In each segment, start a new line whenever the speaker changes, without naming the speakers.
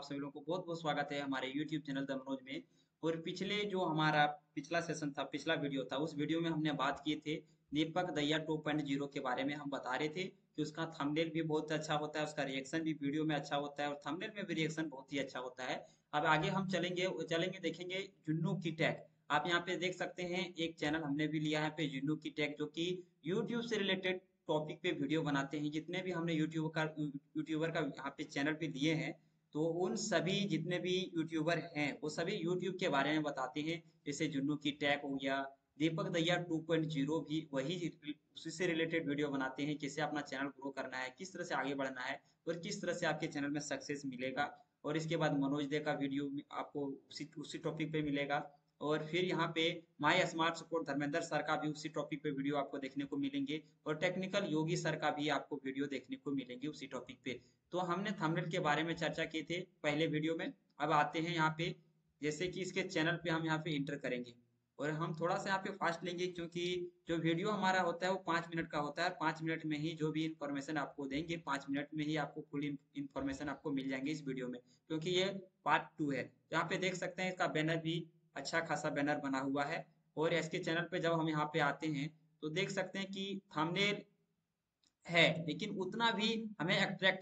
आप सभी लोगों को बहुत बहुत स्वागत है हमारे YouTube चैनल द मनोज में। और पिछले जो हमारा पिछला सेशन था, पिछला वीडियो था, उस वीडियो में हमने बात किए थे दीपक दैया 2.0 के बारे में। हम बता रहे थे कि उसका थंबनेल भी बहुत अच्छा होता है, उसका रिएक्शन भी वीडियो में अच्छा होता है और थंबनेल में भी रिएक्शन बहुत ही अच्छा होता है। अब आगे हम चलेंगे चलेंगे देखेंगे जुन्नू की टैग। आप यहाँ पे देख सकते हैं एक चैनल हमने भी लिया है पे जुन्नू की टैग, जो कि यूट्यूब से रिलेटेड टॉपिक पे वीडियो बनाते हैं। जितने भी हमने यूट्यूबर का यहाँ पे चैनल पे लिए हैं, तो उन सभी जितने भी यूट्यूबर हैं वो सभी यूट्यूब के बारे में बताते हैं। जैसे जुन्नू की टैग हो गया, दीपक दैया 2.0 भी वही उसी से रिलेटेड वीडियो बनाते हैं, कैसे अपना चैनल ग्रो करना है, किस तरह से आगे बढ़ना है और किस तरह से आपके चैनल में सक्सेस मिलेगा। और इसके बाद मनोज दे का वीडियो आपको उसी उसी टॉपिक पे मिलेगा। और फिर यहाँ पे my smart support Dharmendra sir का भी उसी टॉपिक पे वीडियो आपको देखने को मिलेंगे और टेक्निकल योगी सर का भी आपको वीडियो देखने को मिलेंगे उसी टॉपिक पे। तो हमने थंबनेल के बारे में चर्चा की थे पहले वीडियो में। अब आते हैं यहाँ पे, जैसे कि इसके चैनल पे हम यहाँ पे इंटर करेंगे और हम थोड़ा सा यहाँ पे फास्ट लेंगे, क्योंकि जो वीडियो हमारा होता है वो 5 मिनट का होता है। 5 मिनट में ही जो भी इंफॉर्मेशन आपको देंगे, 5 मिनट में ही आपको फुल इंफॉर्मेशन आपको मिल जाएंगे इस वीडियो में, क्योंकि ये पार्ट 2 है। तो यहाँ पे देख सकते हैं इसका बैनर भी अच्छा खासा बैनर बना हुआ है। और इसके चैनल पे जब हम यहाँ पे आते हैं तो देख सकते हैं कि थंबनेल है, लेकिन उतना भी हमें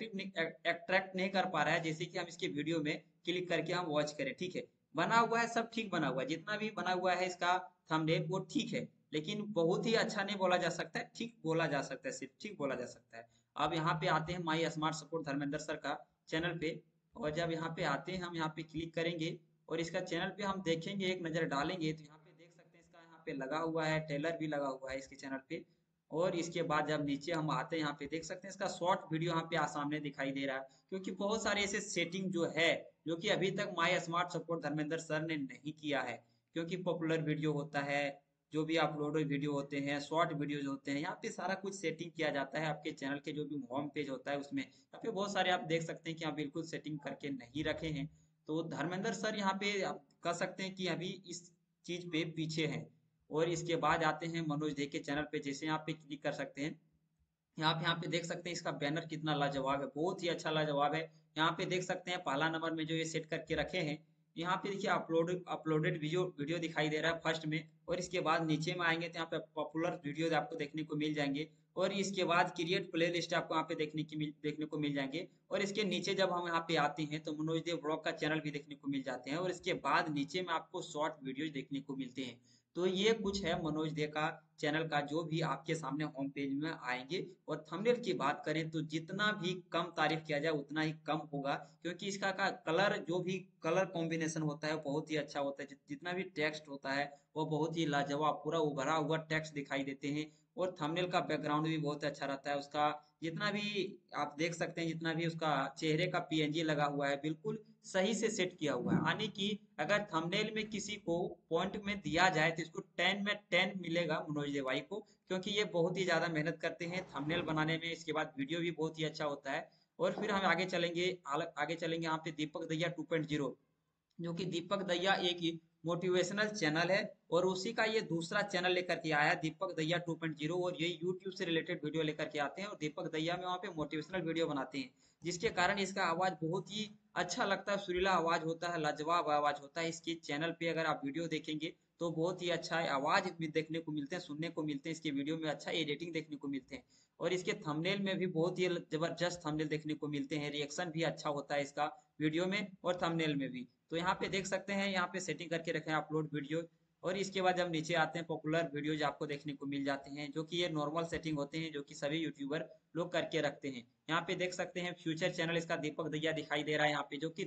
अट्रैक्ट नहीं कर पा रहा है, जैसे कि हम इसके वीडियो में क्लिक करके हम वॉच करें। ठीक है, बना हुआ है, सब ठीक बना हुआ है, जितना भी बना हुआ है इसका थंबनेल वो ठीक है, लेकिन बहुत ही अच्छा नहीं बोला जा सकता है, ठीक बोला जा सकता है, सिर्फ ठीक बोला जा सकता है। अब यहाँ पे आते हैं my smart support Dharmendra sir का चैनल पे। और जब यहाँ पे आते हैं हम यहाँ पे क्लिक करेंगे और इसका चैनल पे हम देखेंगे, एक नजर डालेंगे, तो यहाँ पे देख सकते हैं इसका यहाँ पे लगा हुआ है, ट्रेलर भी लगा हुआ है इसके चैनल पे। और इसके बाद जब नीचे हम आते हैं यहाँ पे देख सकते हैं इसका शॉर्ट वीडियो यहाँ पे सामने दिखाई दे रहा है, क्योंकि बहुत सारे ऐसे सेटिंग जो है जो कि अभी तक my smart support Dharmendra sir ने नहीं किया है। क्योंकि पॉपुलर वीडियो होता है, जो भी अपलोड वीडियो होते हैं, शॉर्ट वीडियोज होते हैं, यहाँ पे सारा कुछ सेटिंग किया जाता है। आपके चैनल के जो भी होम पेज होता है उसमें यहाँ पे बहुत सारे आप देख सकते हैं कि आप बिल्कुल सेटिंग करके नहीं रखे हैं। तो धर्मेंद्र सर यहाँ पे आप कह सकते हैं कि अभी इस चीज पे पीछे हैं। और इसके बाद आते हैं मनोज दे के चैनल पे, जैसे यहाँ पे क्लिक कर सकते हैं, यहाँ पे देख सकते हैं इसका बैनर कितना लाजवाब है, बहुत ही अच्छा लाजवाब है। यहाँ पे देख सकते हैं पहला नंबर में जो ये सेट करके रखे हैं, यहाँ पे देखिए अपलोडेड वीडियो वीडियो दिखाई दे रहा है फर्स्ट में। और इसके बाद नीचे में आएंगे तो यहाँ पे पॉपुलर वीडियो आपको देखने को मिल जाएंगे। और इसके बाद क्रिएट प्ले लिस्ट आपको यहाँ पे देखने को मिल जाएंगे। और इसके नीचे जब हम यहाँ पे आते हैं तो मनोज देव ब्लॉग का चैनल भी देखने को मिल जाते हैं। और इसके बाद नीचे में आपको शॉर्ट वीडियो देखने को मिलते हैं। तो ये कुछ है मनोज दे का चैनल का, जो भी आपके सामने होम पेज में आएंगे। और थंबनेल की बात करें तो जितना भी कम तारीफ किया जाए उतना ही कम होगा, क्योंकि इसका का कलर, जो भी कलर कॉम्बिनेशन होता है वो बहुत ही अच्छा होता है। जितना भी टेक्स्ट होता है वो बहुत ही लाजवाब, पूरा उभरा हुआ टेक्स्ट दिखाई देते हैं। और थंबनेल का बैकग्राउंड भी बहुत अच्छा रहता है उसका। जितना भी आप देख सकते हैं, जितना भी उसका चेहरे का पीएनजी लगा हुआ है बिल्कुल सही से सेट किया हुआ है। यानी कि अगर थंबनेल में किसी को पॉइंट में दिया जाए तो इसको 10 में 10 मिलेगा मनोज दे भाई को, क्योंकि ये बहुत ही ज्यादा मेहनत करते हैं थंबनेल बनाने में। इसके बाद वीडियो भी बहुत ही अच्छा होता है। और फिर हम आगे चलेंगे, आगे चलेंगे यहाँ पे दीपक दैया 2.0, जो कि दीपक दैया एक मोटिवेशनल चैनल है। और उसी का ये दूसरा चैनल लेकर के आया है दीपक दैया 2.0, और ये यूट्यूब से रिलेटेड वीडियो लेकर के आते हैं। और दीपक दैया में वहाँ पे मोटिवेशनल वीडियो बनाते हैं, जिसके कारण इसका आवाज बहुत ही अच्छा लगता है, सुरीला आवाज होता है, लाजवाब आवाज होता है। इसके चैनल पे अगर आप वीडियो देखेंगे तो बहुत ही अच्छा है, आवाज भी देखने को मिलते हैं, सुनने को मिलते हैं इसके वीडियो में, अच्छा एडिटिंग देखने को मिलते हैं। और इसके थंबनेल में भी बहुत ही जबरदस्त थंबनेल देखने को मिलते हैं, रिएक्शन भी अच्छा होता है इसका वीडियो में और थंबनेल में भी। तो यहाँ पे देख सकते हैं, यहाँ पे सेटिंग करके रखे हैं अपलोड वीडियो। और इसके बाद जब नीचे आते हैं पॉपुलर वीडियोज आपको देखने को मिल जाते हैं, जो कि ये नॉर्मल सेटिंग होते हैं, जो कि सभी यूट्यूबर लोग करके रखते हैं। यहाँ पे देख सकते हैं फ्यूचर चैनल इसका दीपक दैया दिखाई दे रहा है यहाँ पे, जो कि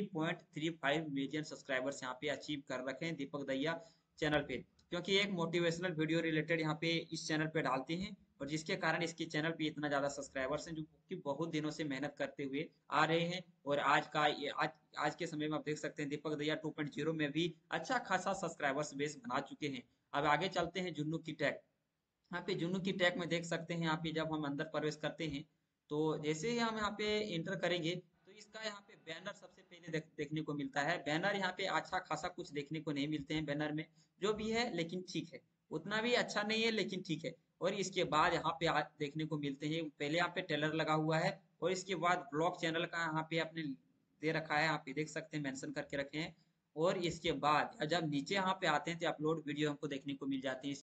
3.35 मिलियन सब्सक्राइबर्स यहाँ पे अचीव कर रखे हैं दीपक दैया चैनल पे, क्योंकि एक मोटिवेशनल वीडियो रिलेटेड यहाँ पे इस चैनल पे डालते हैं। और जिसके कारण इसके चैनल पे इतना ज्यादा सब्सक्राइबर्स हैं, जो कि बहुत दिनों से मेहनत करते हुए आ रहे हैं। और आज के समय में आप देख सकते हैं दीपक दैया 2.0 में भी अच्छा खासा सब्सक्राइबर्स बेस बना चुके हैं। अब आगे चलते हैं जुन्नू की टैग। यहाँ पे जुन्नू की टैग में देख सकते हैं, यहाँ पे जब हम अंदर प्रवेश करते हैं तो जैसे ही हम यहाँ पे इंटर करेंगे तो इसका यहाँ पे बैनर सबसे पहले देखने को मिलता है। बैनर यहाँ पे अच्छा खासा कुछ देखने को नहीं मिलते हैं बैनर में, जो भी है लेकिन ठीक है, उतना भी अच्छा नहीं है लेकिन ठीक है। और इसके बाद यहाँ पे देखने को मिलते हैं, पहले यहाँ पे ट्रेलर लगा हुआ है और इसके बाद ब्लॉग चैनल का यहाँ पे अपने दे रखा है, यहाँ पे देख सकते हैं, मेंशन करके रखे हैं। और इसके बाद जब नीचे यहाँ पे आते हैं तो अपलोड वीडियो हमको देखने को मिल जाती है।